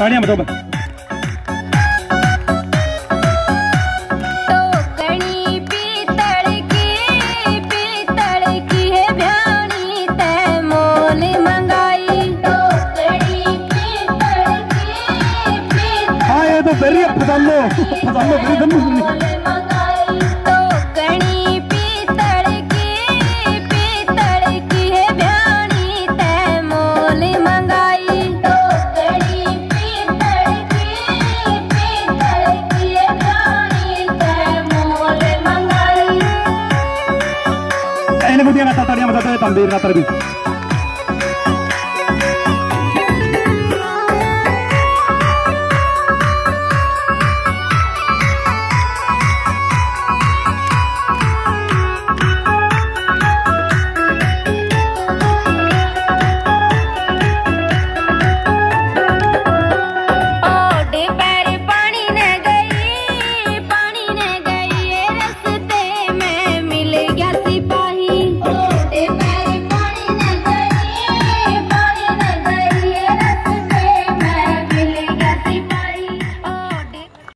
ताड़ियां बजाओ। टोकनी पीतल की है भ्याणी ते मोल मंगाई। टोकनी पीतल की हाँ ये तो बेरी फसालो बेरी दम ताड़ियां बजाते हैं तंबीर ना तरबी।